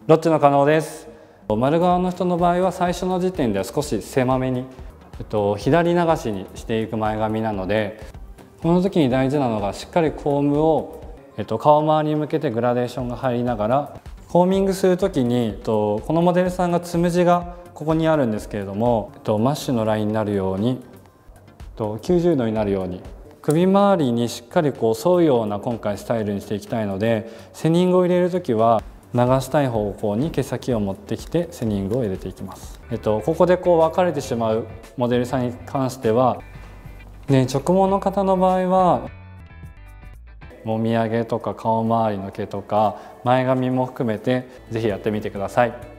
ロッチの加納です。丸側の人の場合は最初の時点では少し狭めに、左流しにしていく前髪なので、この時に大事なのがしっかりコームを、顔周りに向けてグラデーションが入りながらコーミングする時に、このモデルさんがつむじがここにあるんですけれども、マッシュのラインになるように、90度になるように首周りにしっかりこう沿うような今回スタイルにしていきたいので、セニングを入れる時は流したい方向に毛先を持ってきてセニングを入れていきます。ここでこう分かれてしまうモデルさんに関しては、直毛の方の場合はもみあげとか顔周りの毛とか前髪も含めて是非やってみてください。